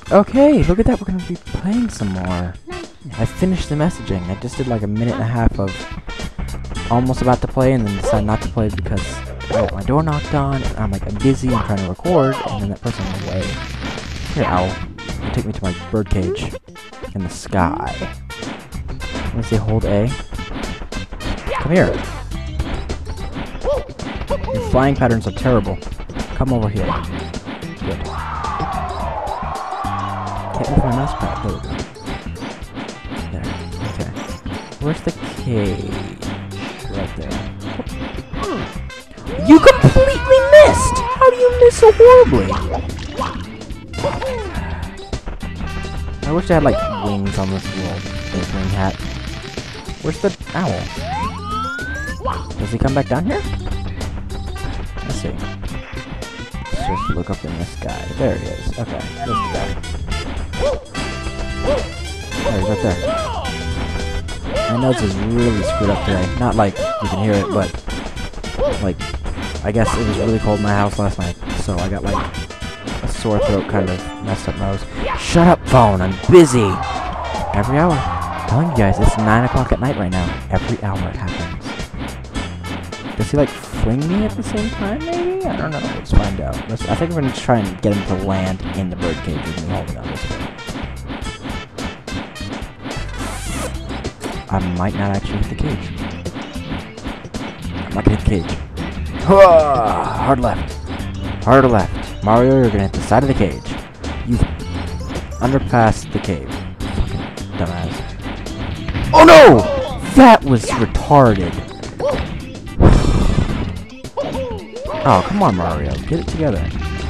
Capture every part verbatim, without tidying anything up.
Okay, look at that. We're gonna be playing some more. I finished the messaging. I just did like a minute and a half of almost about to play and then decided not to play because I got my door knocked on. And I'm like, I'm busy. I'm trying to record, and then that person went away. Here, owl. You take me to my birdcage in the sky. I'm gonna say hold A. Come here. Your flying patterns are terrible. Come over here. Good. Can't move my mouse pad. There we go. There. Okay. Where's the cage? Right there. You completely missed! How do you miss so horribly? I wish I had like wings on this little wing hat. Where's the owl? Does he come back down here? Let's see. Let's just look up in the sky. There he is. Okay, there's the guy. There, he's right there. My nose is really screwed up today. Not like you can hear it, but like I guess it was really cold in my house last night, so I got like a sore throat, kind of messed up nose. Shut up, phone! I'm busy. Every hour. I'm telling you guys, it's nine o'clock at night right now. Every hour it happens. Does he like fling me at the same time? Maybe? I don't know. Let's find out. Let's, I think we're gonna try and get him to land in the birdcage with me holding on this way. I might not actually hit the cage. I'm not gonna hit the cage. Hard left. Hard left. Mario, you're gonna hit the side of the cage. You underpassed the cave. Fucking dumbass. Oh no! That was retarded. Oh, come on, Mario. Get it together.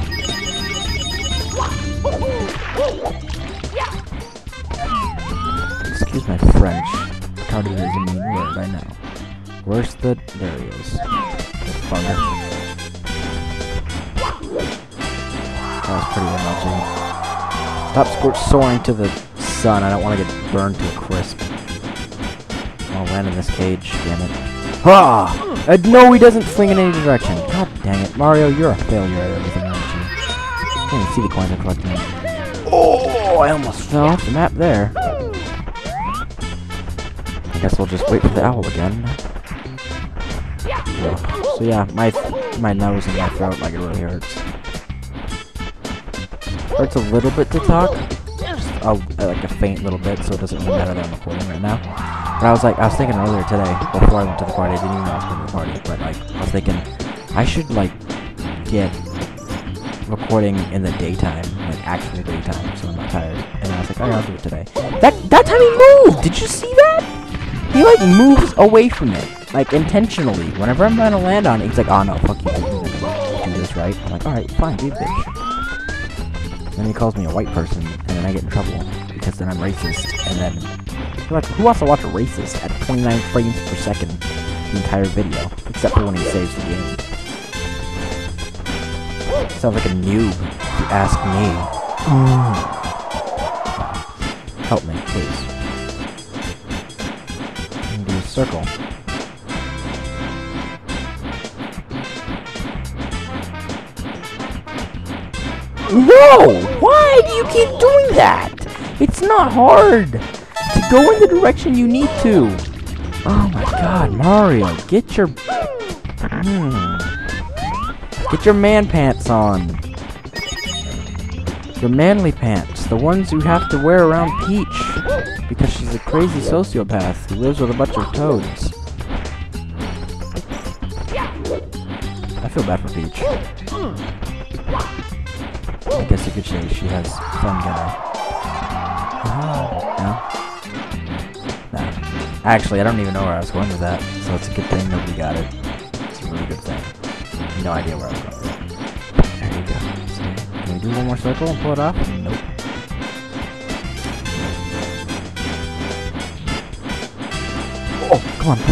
Excuse my French. Retarded is a mean word right now. Where's the... There he is. The bugger. That was pretty energy. Stop scorch soaring to the sun. I don't want to get burned to a crisp. I'll land in this cage, damn it. Ah! Uh, no, he doesn't fling in any direction. God dang it. Mario, you're a failure at everything, aren't you? I can't even see the coins I'm collecting. Oh, I almost fell off the map there. I guess we'll just wait for the owl again. Yeah. So yeah, my my nose and my throat, like, it really hurts. Hurts a little bit to talk. Just a, like a faint little bit, so it doesn't really matter that I'm recording right now. But I was like, I was thinking earlier today, before I went to the party, I didn't even know I was going to the party, but like, I was thinking, I should like, get recording in the daytime, like actual daytime, so I'm not tired. And I was like, oh yeah, I'll do it today. That, that time he moved! Did you see that? He like moves away from it, like intentionally. Whenever I'm trying to land on it, he's like, oh no, fuck you, you're gonna do this, right? I'm like, alright, fine, do this. Then he calls me a white person, and then I get in trouble, because then I'm racist, and then... Like, who wants to watch a racist at twenty-nine frames per second the entire video? Except for when he saves the game. Sounds like a noob, if you ask me. Mm. Help me, please. I'm gonna do a circle. No! Why do you keep doing that? It's not hard! To go in the direction you need to. Oh my god, Mario, get your... Hmm. Get your man pants on. Your manly pants. The ones you have to wear around Peach. Because she's a crazy sociopath who lives with a bunch of toads. I feel bad for Peach. I guess you could say she has fun guy. No? Actually, I don't even know where I was going with that, so it's a good thing nobody got it. It's a really good thing. No idea where I was going with that. There you go. So, can we do one more circle and pull it off? Nope. Oh, come on,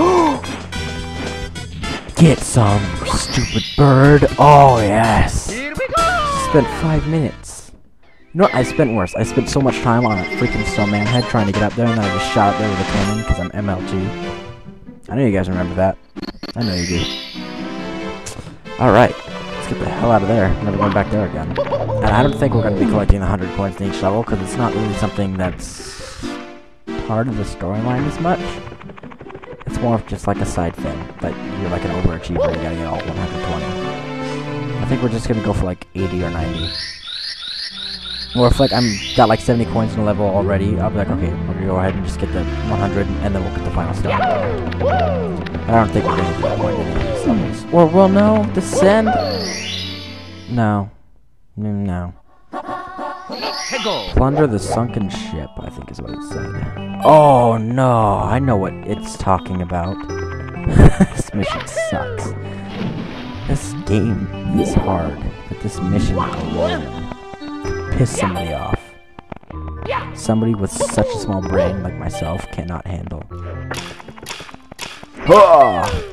please. Get some, stupid bird. Oh, yes. Here we go. Spent five minutes. You know what? I spent worse. I spent so much time on a freaking snowman head trying to get up there, and then I just shot up there with a cannon because I'm M L G. I know you guys remember that. I know you do. Alright. Let's get the hell out of there. I'm never going back there again. And I don't think we're going to be collecting the one hundred coins in each level, because it's not really something that's part of the storyline as much. It's more of just like a side thing. Like, you're like an overachiever, you gotta get all one hundred twenty. I think we're just gonna go for like eighty or ninety. Or if like I'm got like seventy coins in a level already, I'll be like, okay, we're gonna go ahead and just get the one hundred, and then we'll get the final stuff. I don't think we're gonna do that point in any of these levels. Or, well, no, descend. No. Mm, no. Plunder the sunken ship, I think is what it said. Oh no, I know what it's talking about. This mission sucks. This game is hard, but this mission alone piss somebody off. Somebody with such a small brain like myself cannot handle. Oh!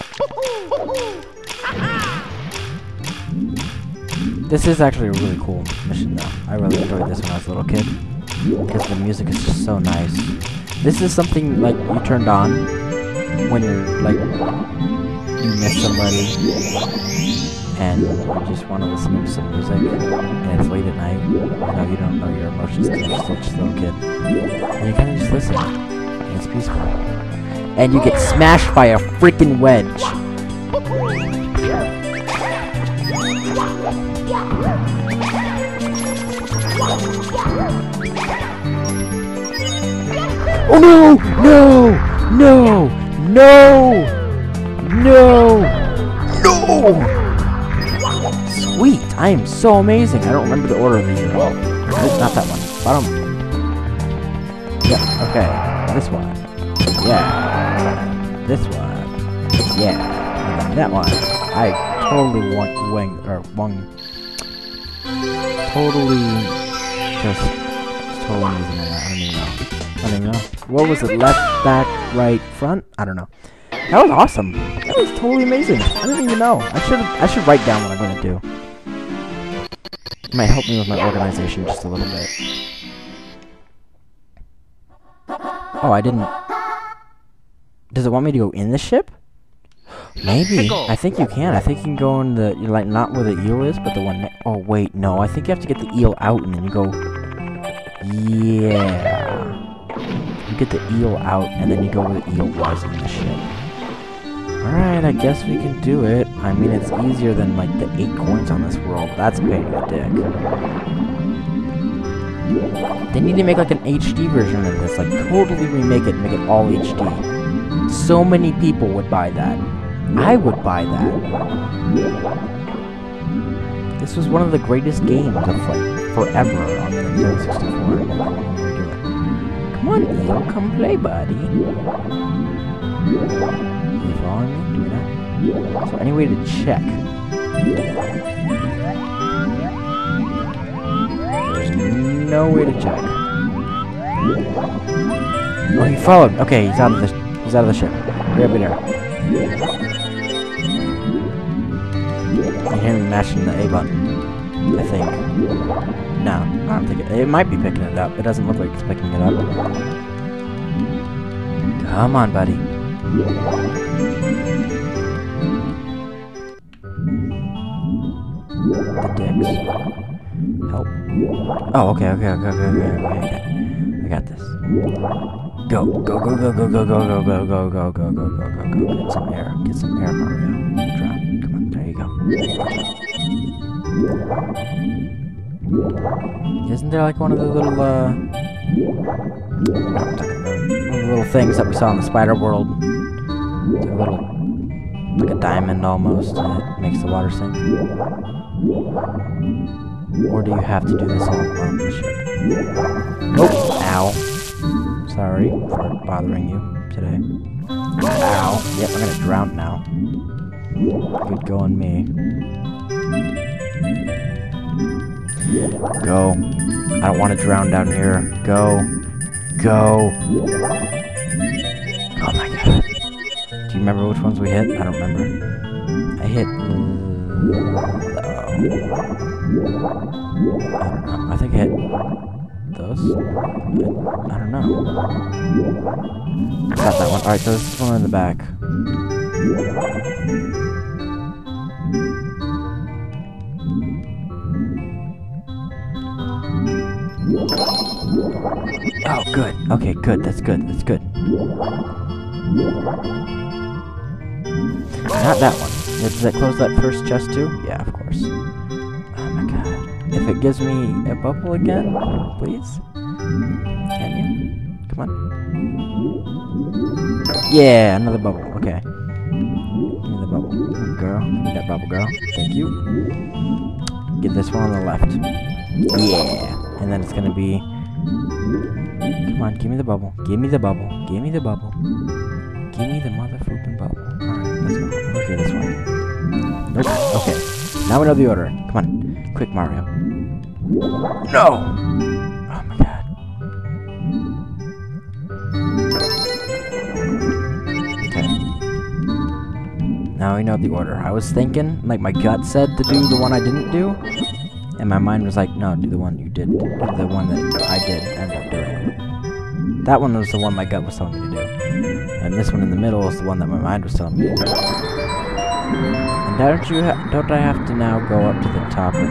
This is actually a really cool mission though. I really enjoyed this when I was a little kid. Because the music is just so nice. This is something like you turned on when you're like you miss somebody and you just want to listen to some music and it's late at night. You know, you don't know your emotions because you're still just a little kid. And you kind of just listen. And it's peaceful. And you get smashed by a freaking wedge. Oh no! No! No! No! No! No! Sweet! I am so amazing! I don't remember the order of these at all. Nope, not that one. Bottom. Yep, okay. This one. Yeah. This one. Yeah. And then that one. I totally won, wing, or won. Totally just, just totally amazing on that. I don't even know. I don't even know. What was it? Left, back, right, front? I don't know. That was awesome. That was totally amazing. I don't even know. I should I should write down what I'm gonna do. It might help me with my organization just a little bit. Oh, I didn't. Does it want me to go in the ship? Maybe. I think you can. I think you can go in the, you're like not where the eel is, but the one. Oh wait, no. I think you have to get the eel out and then you go. Yeah. You get the eel out, and then you go where the eel was in the ship. Alright, I guess we can do it. I mean, it's easier than, like, the eight coins on this world. That's a pain in the dick. They need to make, like, an H D version of this. Like, totally remake it and make it all H D. So many people would buy that. I would buy that. This was one of the greatest games of, like, forever on the Nintendo sixty-four. Come on, Eel, come play, buddy. You following me? Do we not? So, any way to check? There's no way to check. Oh, he followed. Okay, he's out of the he's out of the ship. Way over there. You hear me mashing the A button. I think. No, I don't think it, it might be picking it up. It doesn't look like it's picking it up. Come on, buddy. The dicks. Help. Oh, okay, okay, okay, okay, okay, okay, okay. I got this. Go, go, go, go, go, go, go, go, go, go, go, go, go, go, go, go. Get some air. Get some air, Mario. Drop. Come on, there you go. Isn't there like one of the little, uh... one of the little things that we saw in the spider world? It's a little... like a diamond almost, and it makes the water sink. Or do you have to do this all on the ship? Oh! Ow. Sorry for bothering you today. Ow. Yep, I'm gonna drown now. Good going me. Go. I don't want to drown down here. Go. Go. Oh my god. Do you remember which ones we hit? I don't remember. I hit... Uh, I don't know. I think I hit... those? I, I don't know. Got that one. Alright, so this is one in the back. Oh, good. Okay, good. That's good. That's good. Not that one. Does that close that first chest too? Yeah, of course. Oh my god. If it gives me a bubble again, please? Can you? Come on. Yeah, another bubble. Okay. Give me the bubble. Girl. Give me that bubble, girl. Thank you. Get this one on the left. Yeah. And then it's gonna be... Come on, give me the bubble. Give me the bubble. Give me the bubble. Give me the motherfucking bubble. Alright, let's go. Okay, this one. Nope. Okay. Now we know the order. Come on. Quick, Mario. No! Oh my god. Okay. Now we know the order. I was thinking, like my gut said to do the one I didn't do. And my mind was like, no, do the one you did. Do the one that I did end up doing. That one was the one my gut was telling me to do. And this one in the middle is the one that my mind was telling me to do. And don't you ha don't I have to now go up to the top of...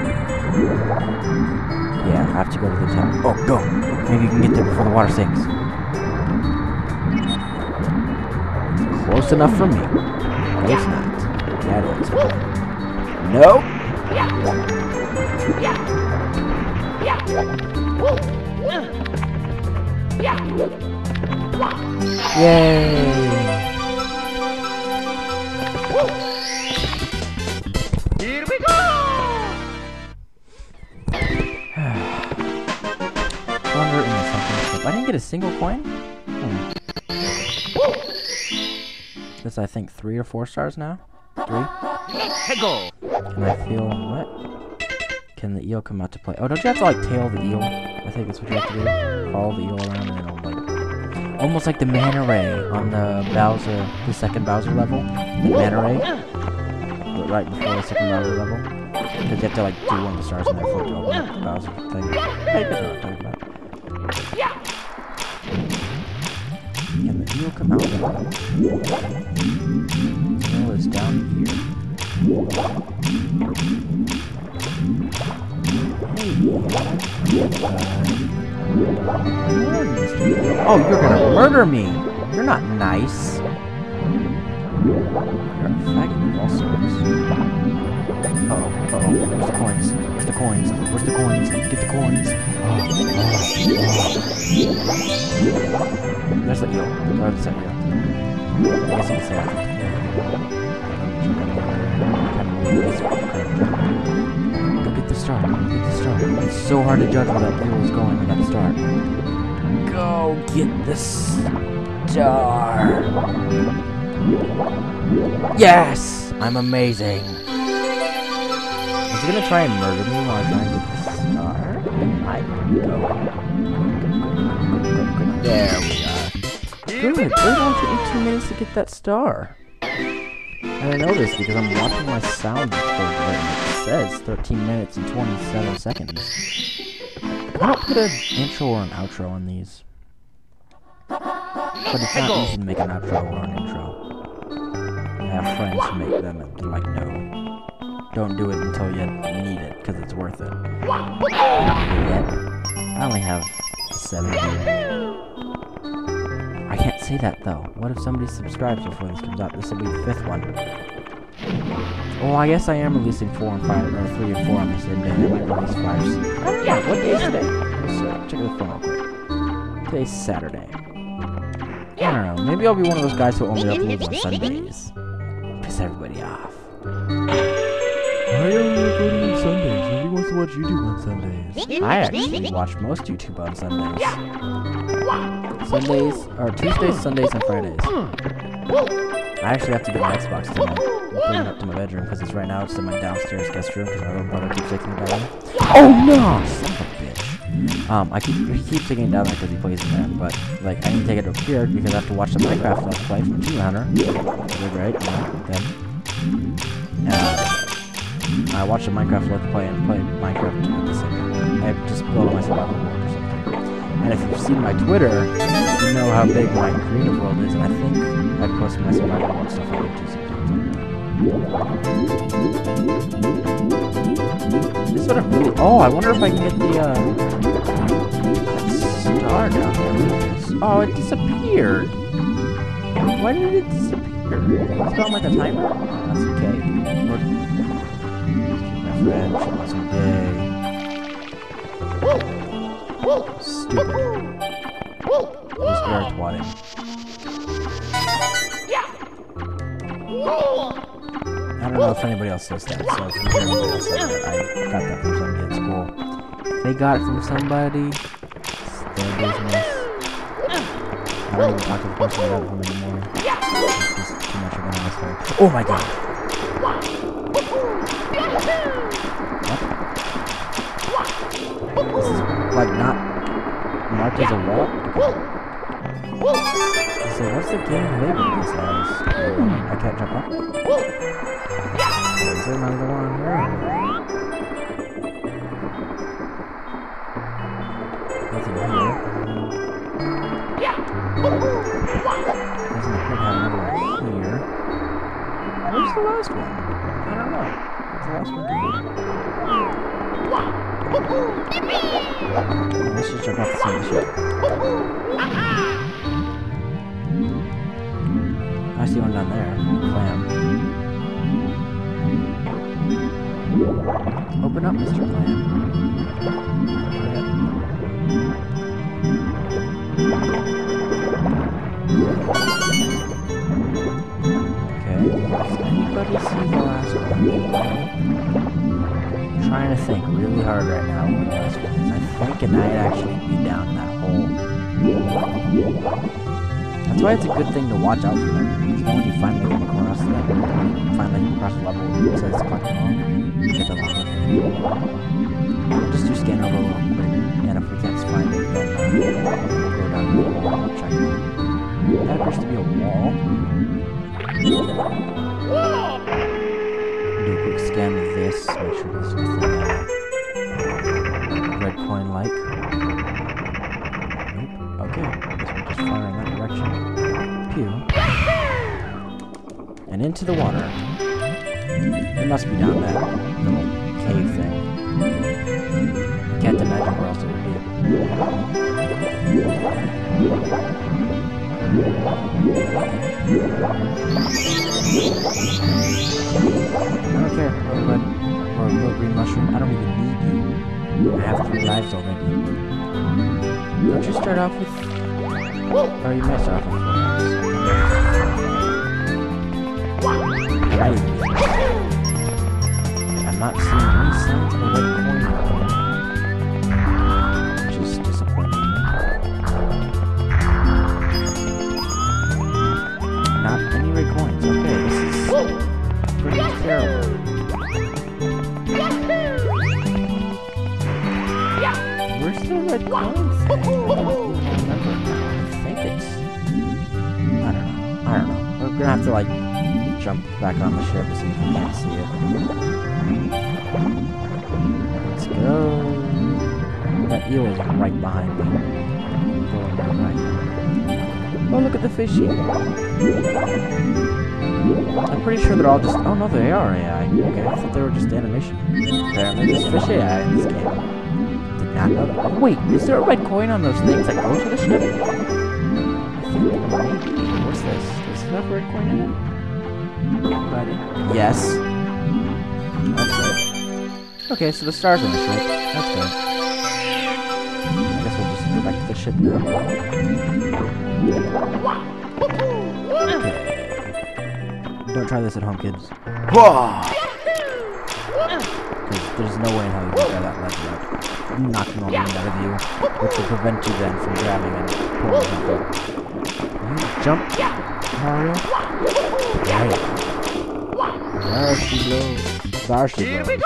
Yeah, I have to go to the top. Oh, go! Maybe you can get there before the water sinks. Close enough for me. No, it's not. Yeah, it is. Nope! Yay! Here we go! Thunder in the second slip. I didn't get a single coin? Hmm. That's, I think, three or four stars now? Three? Can I feel... what? Can the eel come out to play? Oh, don't you have to, like, tail the eel? I think that's what you have to do. Follow the eel around and it'll, like... Almost like the manta ray on the Bowser... the second Bowser level. The manta ray. But right before the second Bowser level. Because you have to, like, do one of the stars in there for it to open up the Bowser thing. Hey, that's what I'm talking about. Can the eel come out? The eel is down here. Oh, you're gonna murder me! You're not nice. You're a faggot of all sorts. Uh oh, uh oh, where's the coins? Where's the coins? Where's the coins? Get the coins! Oh, oh, oh. There's the eel. There's the eel. I guess you can say that. Go get the star. Go get the star. It's so hard to judge where that eel is going in that star. Go get the star. Yes! I'm amazing. Is he gonna try and murder me while I'm trying to get the star? I go. There we are. Good. It only took me two minutes to get that star. And I know this because I'm watching my sound record where it says thirteen minutes and twenty-seven seconds. I don't put an intro or an outro on these. But it's not easy to make an outro or an intro. I have friends who make them and they're like, no. Don't do it until you need it, because it's worth it. I only have seventy. I can't say that though. What if somebody subscribes before this comes out? This will be the fifth one. Oh, I guess I am releasing four and five, or three and four on the same day. I might release five. I don't know. What day is today? Let's uh, check the phone real quick. Today's Saturday. I don't know. Maybe I'll be one of those guys who only uploads on Sundays. Piss everybody off. Why are you uploading on Sundays? Nobody wants to watch YouTube on Sundays. I actually watch most YouTube on Sundays. Sundays, or Tuesdays, Sundays, and Fridays. I actually have to get my Xbox tonight and bring it up to my bedroom because it's right now it's in my downstairs guest room because my little brother keeps taking it down there. Oh no! Son of a bitch. Um, I keep he keeps taking it down there because he plays in there, but like I need to take it up here because I have to watch the Minecraft Let's Play from Two Hunter. Really great. Yeah, then. Uh, I watch the Minecraft Let's Play and play Minecraft at the same time. I just built my survival world or something. And if you've seen my Twitter, you know how big my creative world is, and I think I post my survival world stuff on YouTube sometimes. This would have really... Oh, I wonder if I can get the, uh... Oh, it disappeared. Why did it disappear? Is it on like a timer? Oh, that's okay. Or, my friend, she wasn't gay. Stupid. This air twatting. I don't know if anybody else says that, so if you hear anybody else say that, I got that from somebody at school. If they got it from somebody, it's their business. I don't even talk to the person who got it from anymore. It's just too much of an asshole. Oh my god! What? This is like not marked as a wall? So what's the game labeled this as? I can't jump up. Is there another one here? Nothing here. Doesn't appear to have another one here. Where's the last one? I don't know. What's the last one do? Let's just jump off the side of the ship. I see one down there. Clam. Open up, Mister Clam. Okay. Does anybody see the last one? I'm trying to think really hard right now where the last one is. I think it might actually be down that hole. That's why it's a good thing to watch out for them. Because then when you finally come across them, finally come across the level that says collecting all, you get the longer thing. We'll just do scan over real quick, and if we can't find it, then uh, we'll go down to the wall and check it. That appears to be a wall. Do a quick scan of this, make sure there's nothing uh, red coin like. Nope. Okay, I guess we're just firing that direction. Pew. And into the water. It must be down that little cave thing. Can't imagine where else it would be. I don't care. Or a red, or a little green mushroom. I don't even need you. I have three lives already. Don't you start off with... Or you might start off with four lives. Right. I'm not seeing any signs of a red coin here. Which is disappointing. Not any red coins. Okay, this is pretty terrible. Where's the red coin thing? I don't even remember now. I think it's... I don't know. I don't know. We're gonna have to, like, jump back on the ship to see if we can't see it. Let's go. That eel is right behind me. Going right. Oh, look at the fishy. I'm pretty sure they're all just... Oh, no, they are A I. Okay, I thought they were just animation. Apparently, there's fish A I in this game. Did not know that. Oh, wait, is there a red coin on those things that go to the ship? I think there might be. What's this? Does it have a red coin in it? Yes. That's right. Okay, so the stars on the ship. That's good. I guess we'll just go back to the ship now. Okay. Don't try this at home, kids. Because there's no way in hell you can try that ledge out. Knocking all the wind out of you, which will prevent you then from grabbing and pulling something. You jump, Mario. Right. There she blows. There she blows.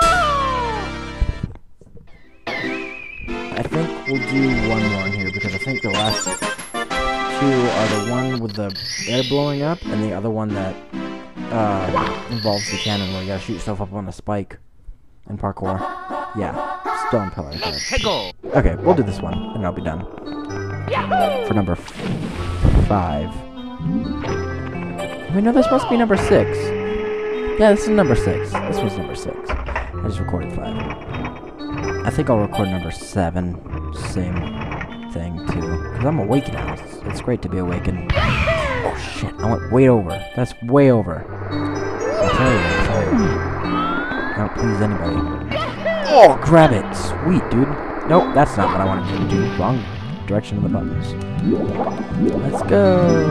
I think we'll do one more in here because I think the last two are the one with the air blowing up and the other one that uh, involves the cannon where you gotta shoot yourself up on a spike in parkour. Yeah, stone pillar. Okay, we'll do this one and I'll be done. For number f five. Wait, no, this must be number six. Yeah, this is number six. This was number six. I just recorded five. I think I'll record number seven. Same, thing too, because I'm awake now. It's, it's great to be awakened. Oh shit! I went way over. That's way over. I'll tell you. I'm sorry. I don't please anybody. Oh, grab it! Sweet, dude. Nope, that's not what I wanted to do. Wrong direction of the buttons. Let's go.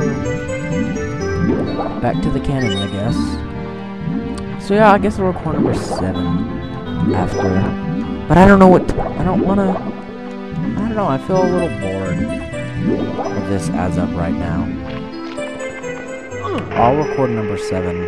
Back to the cannon, I guess. So yeah, I guess we'll record number seven after. But I don't know what. I don't wanna. I don't know. I feel a little bored of this as of right now. I'll record number seven.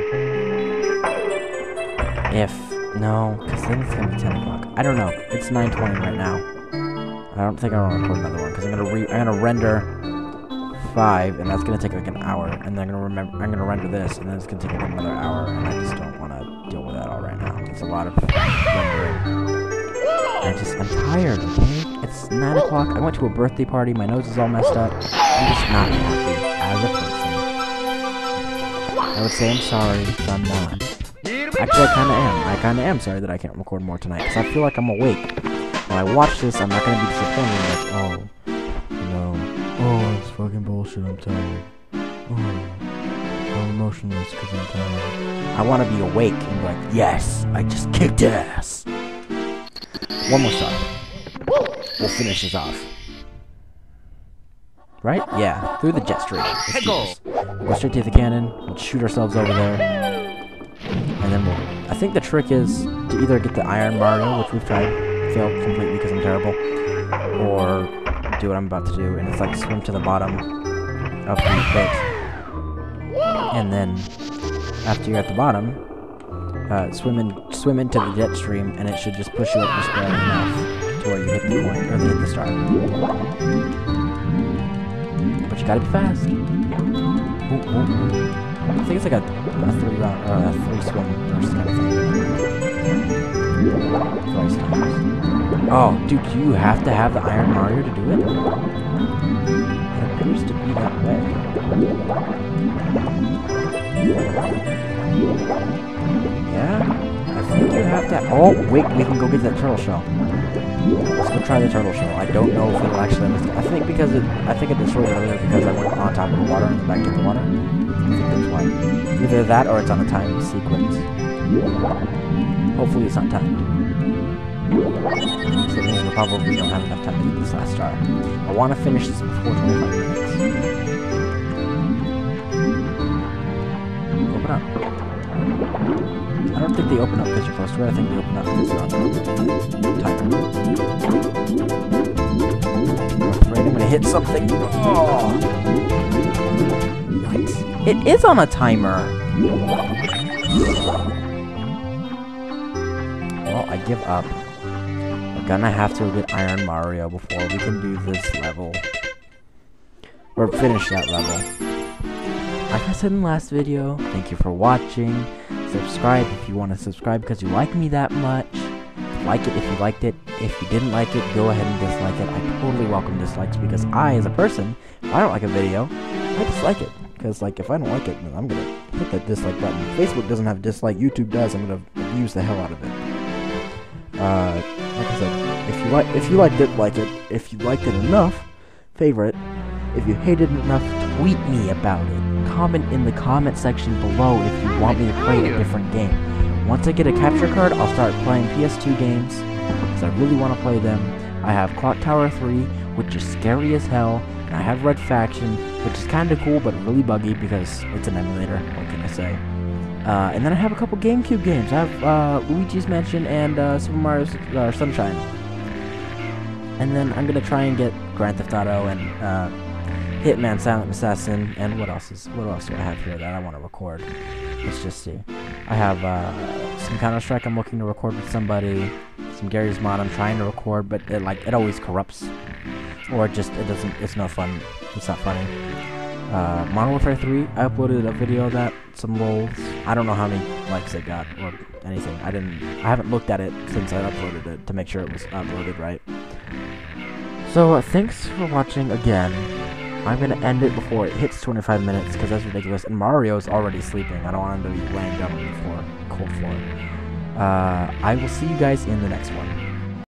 If no, because then it's gonna be ten o'clock. I don't know. It's nine twenty right now. I don't think I want to record another one because I'm gonna re I'm gonna render five, and that's gonna take like an hour, and then I'm gonna remember I'm gonna render this, and then it's gonna take like another hour, and I just don't want to deal with that all right now. It's a lot of rendering. I just I'm tired. Okay, it's nine o'clock. I went to a birthday party. My nose is all messed up. I'm just not happy as a person. I would say I'm sorry, but I'm not. Actually, I kind of am. I kind of am sorry that I can't record more tonight, because I feel like I'm awake. When I watch this, I'm not going to be disappointed, like, oh, no, oh, it's fucking bullshit, I'm tired. Oh, I'm emotionless because I'm tired. I want to be awake and be like, yes, I just kicked ass. One more star. We'll finish this off. Right? Yeah, through the jet stream. Let's do this. We'll go straight to the cannon, we'll shoot ourselves over there. And then we'll, I think the trick is to either get the Iron Mario, which we've tried, failed completely because I'm terrible, or do what I'm about to do, and it's like swim to the bottom of the pit, and then after you're at the bottom, uh, swim in, swim into the jet stream, and it should just push you up just barely enough to where you hit the coin or hit the star. But you gotta be fast. Ooh, ooh, ooh. I think it's like a, a three round or a three swim burst kind of thing. Twice times. Oh, dude, do you have to have the Iron Mario to do it? It appears to be that way. Yeah? I think you have to. Oh, wait, we can go get that turtle shell. Let's go try the turtle shell. I don't know if it'll actually let us. I think because it. I think it destroyed it earlier because I went on top of the water and then back in the water. I think that's why. Either that or it's on a time sequence. Hopefully it's not timed. So that means we probably don't have enough time to get this last star. I want to finish this before twenty-five minutes. Open up. I don't think they open up because you're close to it. I think they open up because you're on the timer. I'm afraid I'm going to hit something. Oh! What? It is on a timer! Well, I give up. We're gonna have to get Iron Mario before we can do this level. Or finish that level. Like I said in the last video, thank you for watching. Subscribe if you want to subscribe because you like me that much. Like it if you liked it. If you didn't like it, go ahead and dislike it. I totally welcome dislikes because I, as a person, if I don't like a video, I dislike it. Because, like, if I don't like it, then I'm gonna hit that dislike button. Facebook doesn't have a dislike, YouTube does. I'm gonna abuse the hell out of it. Uh, like I said, if you like, if you liked it, like it. If you liked it enough, favorite. If you hated it enough, tweet me about it. Comment in the comment section below if you want me to play a different game. Once I get a capture card, I'll start playing P S two games because I really want to play them. I have Clock Tower three, which is scary as hell. And I have Red Faction, which is kind of cool, but really buggy because it's an emulator. What can I say? Uh, and then I have a couple GameCube games. I have uh, Luigi's Mansion and uh, Super Mario uh, Sunshine. And then I'm gonna try and get Grand Theft Auto and uh, Hitman, Silent Assassin, and what else is? What else do I have here that I want to record? Let's just see. I have uh, some Counter-Strike I'm looking to record with somebody. Some Gary's Mod I'm trying to record, but it, like it always corrupts. Or it just, it doesn't, it's no fun, it's not funny. Uh, Modern Warfare three, I uploaded a video of that, some lols. I don't know how many likes it got, or anything. I didn't, I haven't looked at it since I uploaded it, to make sure it was uploaded right. So, uh, thanks for watching again. I'm gonna end it before it hits twenty-five minutes, because that's ridiculous, and Mario's already sleeping. I don't want him to be laying down on the floor, cold floor. Uh, I will see you guys in the next one.